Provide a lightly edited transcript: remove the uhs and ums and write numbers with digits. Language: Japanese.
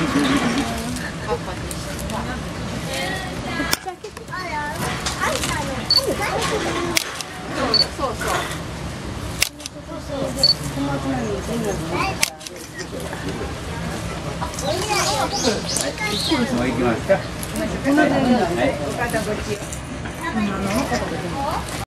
そうそう。 もう行きますか。